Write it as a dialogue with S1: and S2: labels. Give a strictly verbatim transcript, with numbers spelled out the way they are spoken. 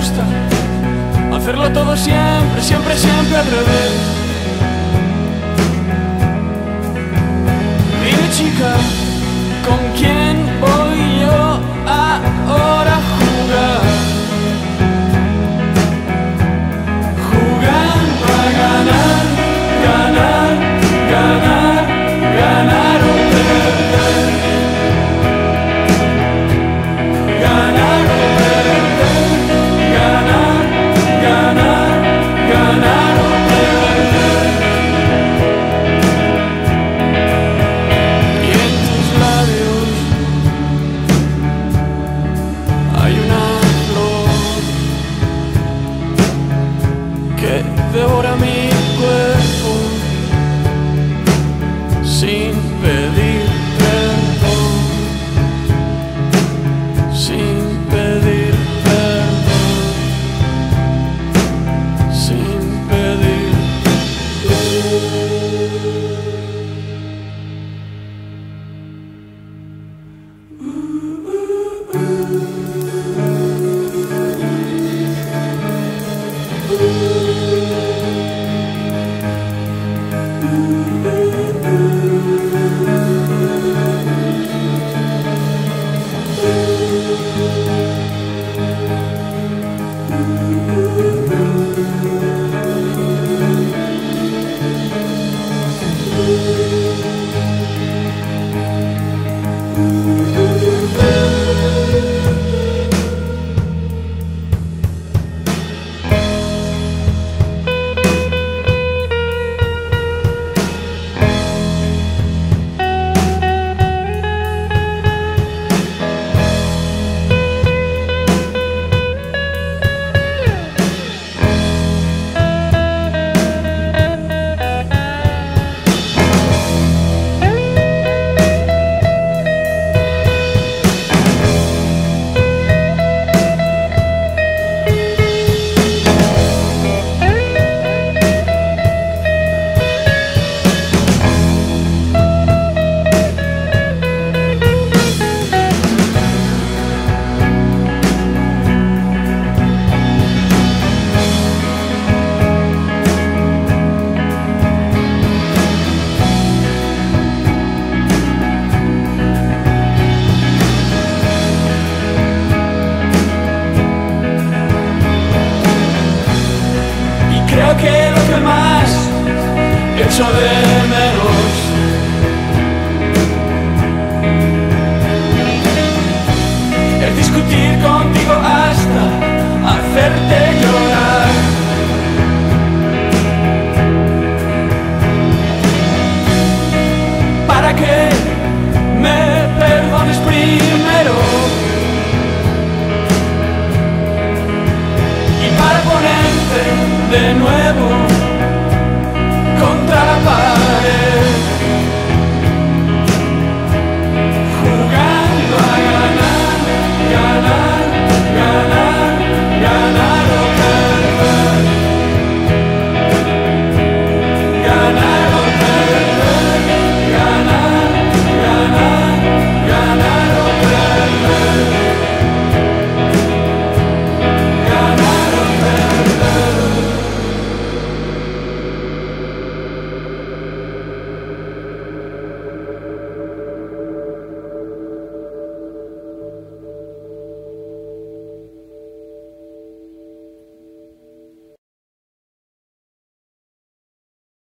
S1: gusta hacerlo todo siempre, siempre, siempre al revés. Dime, chica, ¿con quién voy yo ahora a jugar? Jugando a ganar, ganar, ganar, ganar o perder. Ganar o perder, ganar, ganar, ganar o perder. Y en tus labios hay una flor que devora mi cuerpo sin pedir perdón, sin pedir perdón, sin pedir. Creo que lo que más echo de